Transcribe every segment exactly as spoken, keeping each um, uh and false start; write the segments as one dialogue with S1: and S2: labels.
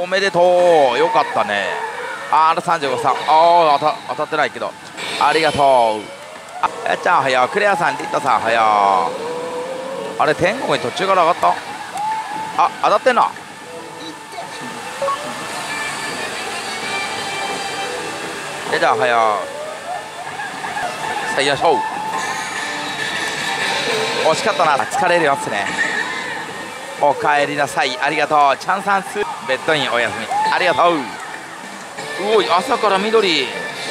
S1: めでとう。よかったね。あー さんじゅうご さん、ああ当た当たってないけど、ありがとう。あやっちゃんおはよう。クレアさん、リッタさんおはよう。あれ天国に途中から上がった。あ当たってんな。えじゃあおはよう。さあよいしょ。惜しかったな。疲れるよっすね。おかえりなさい。ありがとう。チャンサンスベッドインおやすみ。ありがとう。うおい朝から緑。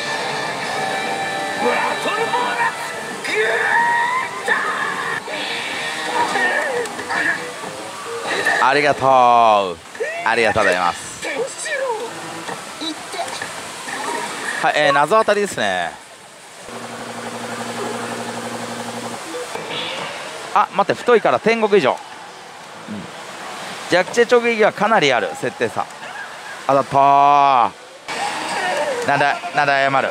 S1: ありがとう。ありがとうございます。はい、えー、謎当たりですね。あ待って、太いから天国以上、うん、弱地直撃はかなりある設定差。あだったー。なんだなんだ謝る。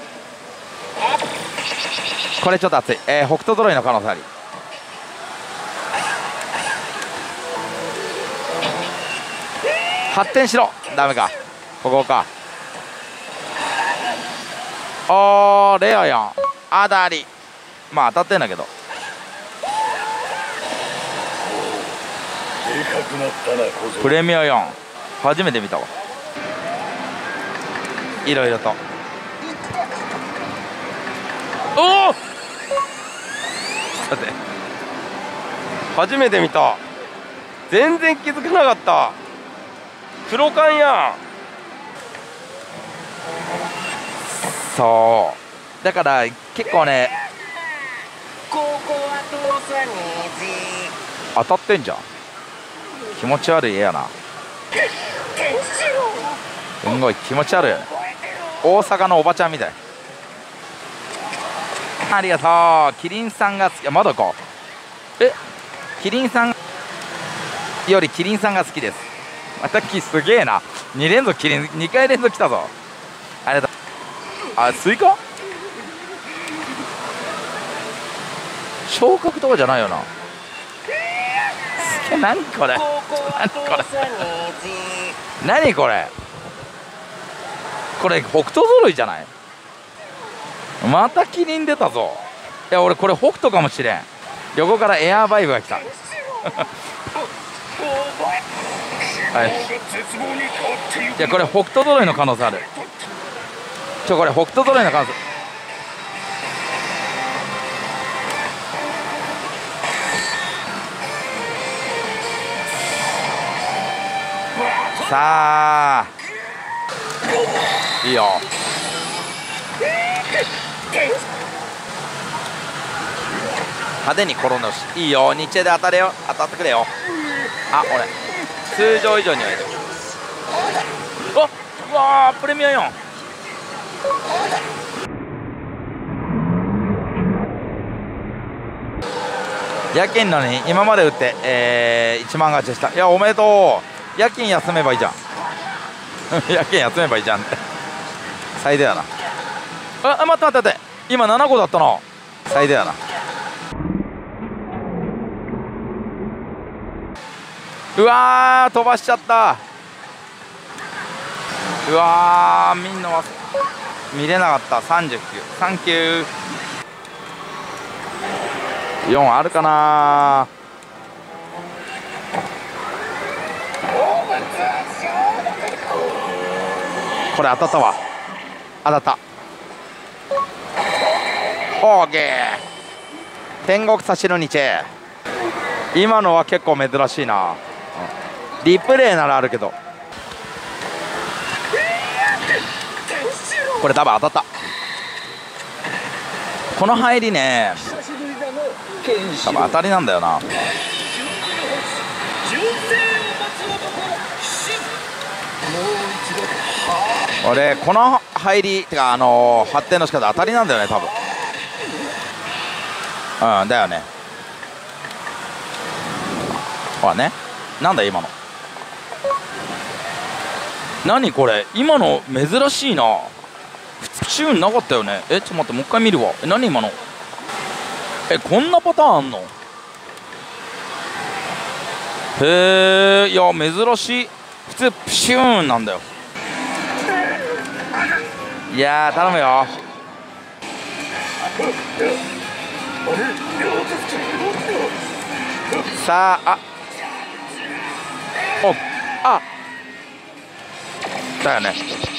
S1: これちょっと熱い。えー、北斗揃いの可能性あり。発展しろ。ダメか。ここか。おーレアやん。あだり。まあ当たってんだけど。プレミアよん初めて見たわ。いろいろと。おお待って、初めて見た。全然気づかなかった。黒缶やん。そうだから結構ね、当たってんじゃん。気持ち悪い絵やな。すんごい気持ち悪いよね。大阪のおばちゃんみたい。ありがとう。キリンさんが好き。まだか。えキリンさんよりキリンさんが好きです。またきすげえな。に連続キリンにかい連続来たぞ。ありがとう。あスイカ昇格とかじゃないよな。すげえ。何これ何これ何これこれ北斗揃いじゃない。またキリン出たぞ。いや俺これ北斗かもしれん。横からエアーバイブが来たはい。いやこれ北斗揃いの可能性ある。ちょこれ北斗揃いの可能性。さあいいよ。派手に転んでほしい。いいよ日中で当たれよ。当たってくれよ。あ俺通常以上にはいる。あうわープレミアよん。夜勤のに今まで打って、えー、いちまん勝ちした。いやおめでとう。夜勤休めばいいじゃん夜勤休めばいいじゃんって最低やな。あ待って待って待って、今ななこだったな。最低やな。うわー飛ばしちゃった。うわーみんなは見れなかった。さんじゅうきゅうサンキュー。よんあるかな。これ当たったわ。当たった。オーケー天国差しの日。今のは結構珍しいな。リプレイならあるけどこれ多分当たった。この入りね多分当たりなんだよな。俺この入りってかあのー、発展の仕方当たりなんだよね多分。うんだよね。ほらね。なんだ今の何これ。今の珍しいな。普通チューンなかったよね。えちょっと待ってもう一回見るわ。え何今の。えこんなパターンあんの。へえいや珍しい。 普通プシューンなんだよ。いやー頼むよ。さあ、あおあだよね。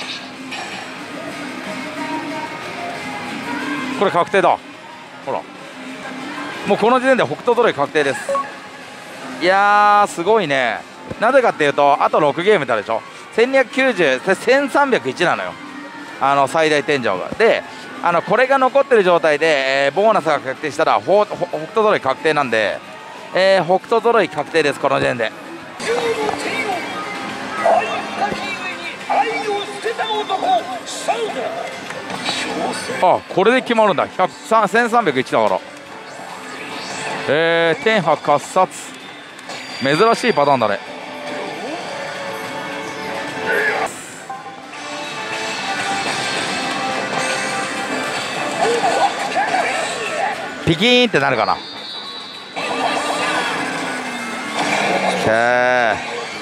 S1: これ確定だ。ほらもうこの時点で北斗ドロイ確定です。いやーすごいね。なぜかっていうとあとろくゲームだでしょ。せんにひゃくきゅうじゅう、せんさんびゃくいちなのよ、あの最大天井が。であのこれが残ってる状態で、えー、ボーナスが確定したら北斗ドロイ確定なんで、えー、北斗ドロイ確定ですこの時点で。あこれで決まるんだ。せんさんびゃくいちだから。えー、天波喝殺、珍しいパターンだね。ピキーンってなるかな。へ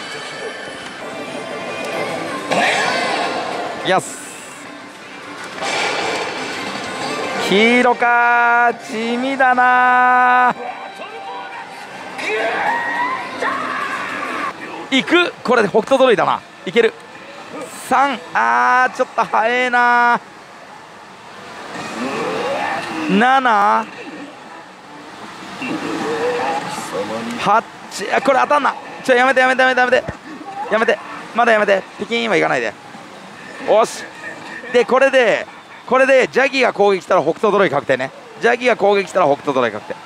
S1: えよし黄色かー、地味だなー。いくこれで北斗ドロイだな。いける。さんあーちょっと早えなー。ななはちあこれ当たんな。ちょやめてやめてやめてやめてやめてまだやめて。ピキーンはいかないで。おしでこれでこれでジャギが攻撃したら北斗ドロイ確定ね。ジャギが攻撃したら北斗ドロイ確定。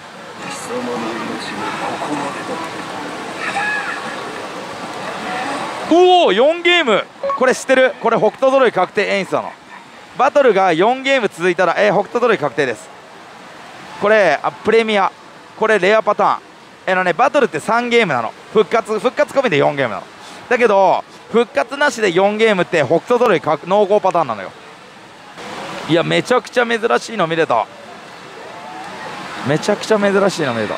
S1: おおよんゲーム。これ知ってる。これ北斗ドロイ確定演出なの。バトルがよんゲーム続いたら、えー、北斗ドロイ確定です。これあプレミア、これレアパターン。えーのねバトルってさんゲームなの。復活復活込みでよんゲームなの。だけど復活なしでよんゲームって北斗ドロイ濃厚パターンなのよ。いやめちゃくちゃ珍しいの見れた。めちゃくちゃ珍しいの見れた。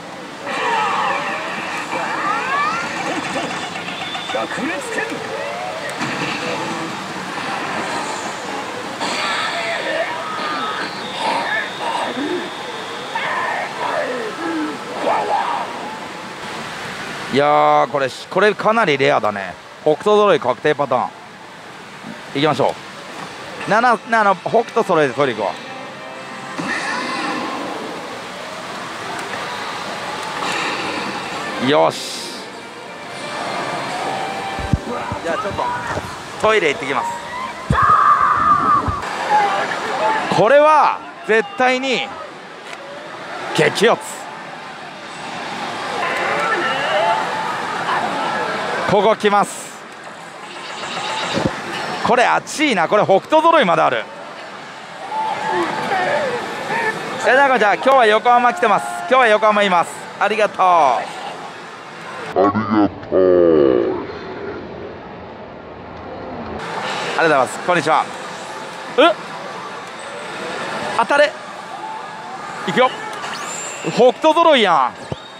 S1: いやーこれこれかなりレアだね。北斗ドロイ確定パターンいきましょう。なななの北斗揃えて取り行くわ。よしじゃあちょっとトイレ行ってきます。これは絶対に激アツ。ここ来ます。これ熱いな。これ北斗ドロイまである。えなんかじゃあ今日は横浜来てます。今日は横浜います。ありがとうありがとうありがとうございます。こんにちは。え当たれいくよ。北斗ドロイやん。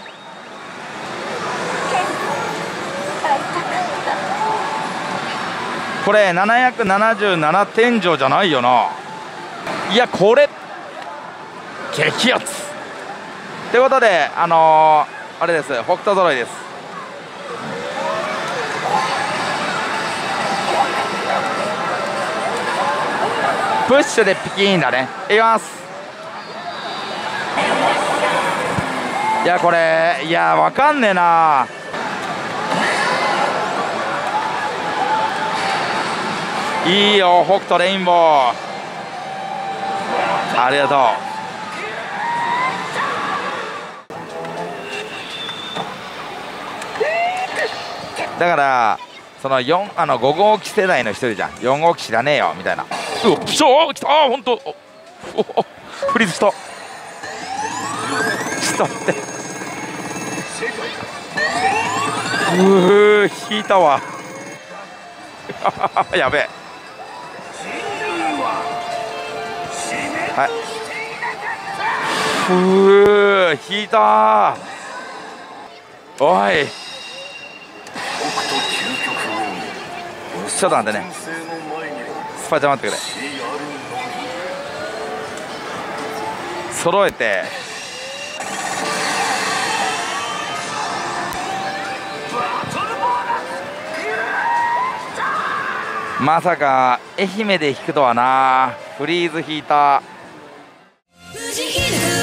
S1: これななひゃくななじゅうなな天井じゃないよな。いやこれ激アツということであのー、あれです北斗ドロイです。プッシュでピキーンだね。いきます。いやこれいやわかんねえな。いいよ北斗レインボーありがとう。だからそのよんあのご号機世代の一人じゃん。よん号機知らねえよみたいな。うわピショー来た。あ本当。おおフリーズした。ちょっと待って。うー引いたわやべえ。はいふう引いたー。おいちょっと待ってね、スパチャ待ってくれ。揃えてまさか愛媛で引くとはな。フリーズ引いた。